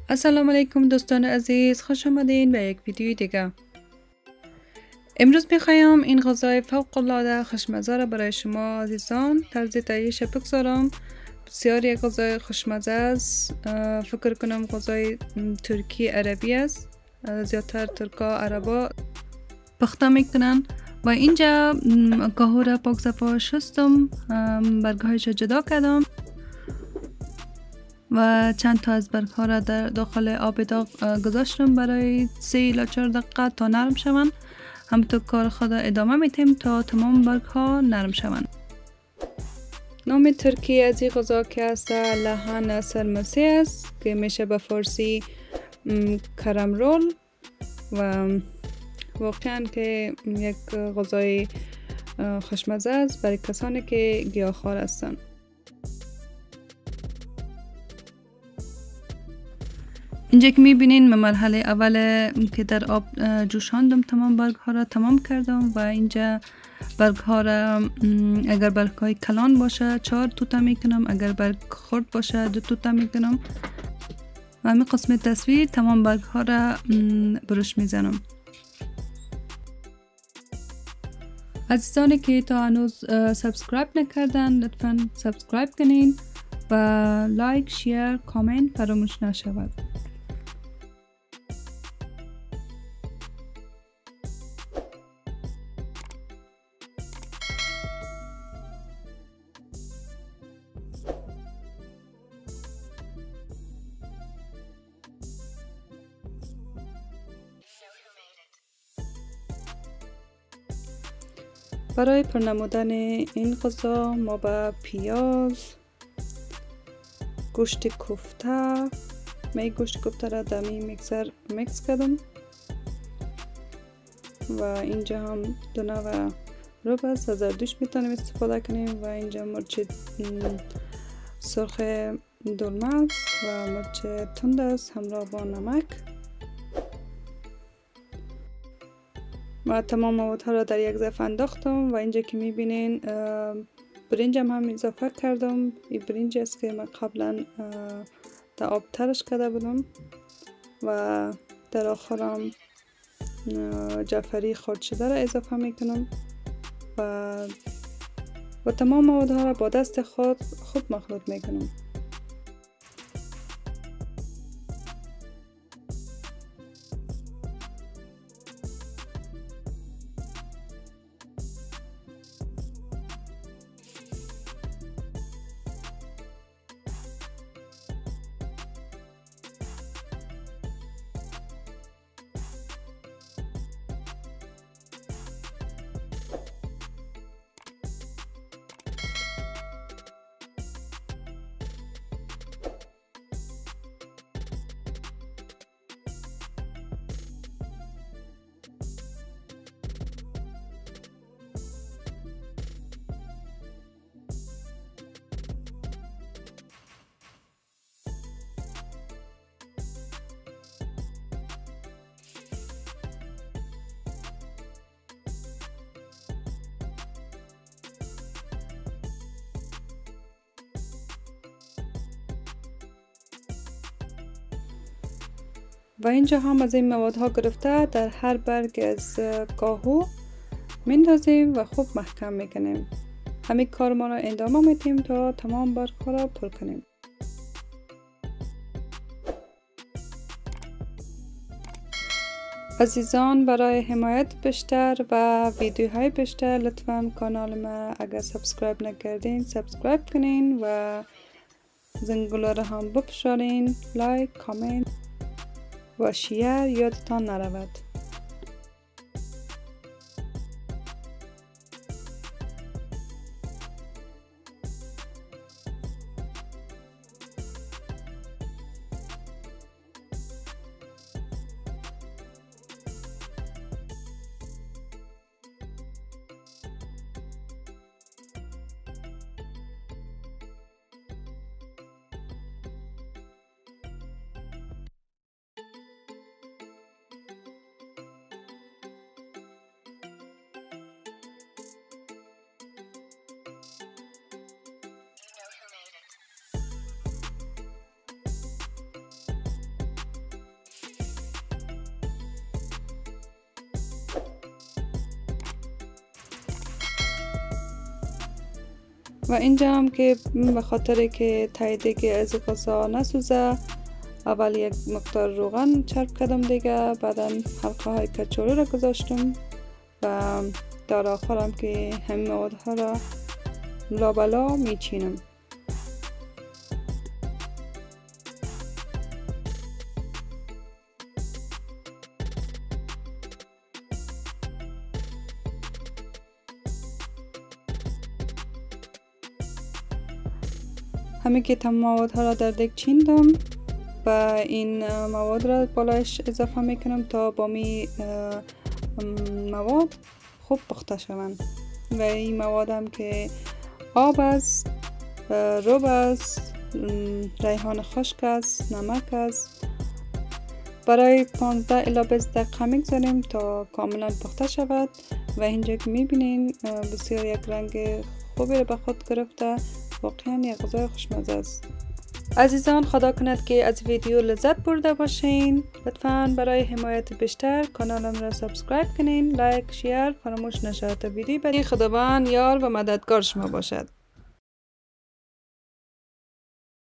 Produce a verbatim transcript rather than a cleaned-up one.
السلام علیکم دوستان عزیز، خوش آمدین به یک ویدیوی دیگه. امروز میخوایم این غذای فوق العاده خوشمزه را برای شما عزیزان طرز تهیه‌اش بگذارم. بسیار یک غذای خوشمزه است. فکر کنم غذای ترکی عربی است. زیادتر ترکا عربا پخته میکنن. و اینجا گاهو را پاک صفا شستم، برگهایش جدا کردم و چند تا از برگ ها را در داخل آب داغ گذاشتم برای سه الی چهار دقیقه تا نرم شوند. همینطور کار خود ادامه میتیم تا تمام برگ ها نرم شوند. نام ترکی از این غذا که است لحن سرمسی است که میشه به فارسی کرم رول و واقعا که یک غذای خوشمزه است برای کسانی که گیاهخوار هستند. اینجا که میبینین من مرحله اول که در آب جوشاندم تمام برگ ها را تمام کردم و اینجا برگ ها را اگر برگ های کلان باشه چهار توته میکنم، اگر برگ خرد باشه دو توته میکنم و همین قسم تصویر تمام برگ ها را برش میزنم. عزیزانی که تا هنوز سابسکرایب نکردن لطفا سابسکرایب کنین و لایک، شیر، کامنت فراموش نشود. برای پرنمودن این غذا ما با پیاز، گوشت کوفته، می گوشت کوفته را در می میکسر میکس کردم و اینجا هم دونه و رب است، از زردوش میتونیم استفاده کنیم و اینجا مرچ سرخ دلمه است و مرچ تند است همراه با نمک و تمام موادها را در یک ظرف انداختم و اینجا که میبینین برنج هم, هم اضافه کردم. این برنج است که من قبلا در آب ترش کرده بودم و در آخرم جعفری خرد شده را اضافه میکنم و و تمام موادها را با دست خود خوب مخلوط میکنم. و اینجا هم از این موادها گرفته در هر برگ از کاهو میندازیم و خوب محکم میکنیم. همین کار ما را ادامه میدیم تا تمام برگ ها را پر کنیم. عزیزان برای حمایت بیشتر و ویدیوهای بیشتر لطفا کانال ما اگر سابسکرایب نکردین سابسکرایب کنین و زنگوله را هم بفشارین. لایک، کامنت و شیر یادتان نرود. و اینجا هم که به خاطر که تاییده که از غذا نسوزه، اول یک مقدار روغن چرب کردم دیگه، بعدا حلقه های کچوری را گذاشتم و در آخرم که همین موادها را لابلا میچینم. همه که تمام موادها را در دیگ چیندم و این مواد را بالایش اضافه میکنم تا با می مواد خوب پخته شوند. و این مواد هم که آب است، رب است، ریحان خشک است، نمک است. برای پانزده الی بیست دقیقه میگذاریم تا کاملا پخته شود و اینجا که میبینین بسیار یک رنگ خوبی را به خود گرفته. واقعا یک غذای خوشمزه است. عزیزان، خدا کند که از ویدیو لذت برده باشین. لطفاً برای حمایت بیشتر کانالم را سابسکرایب کنین، لایک، شیر فراموش نشه تا ویدیو بعدی. خداوند یار و مددگار شما باشد.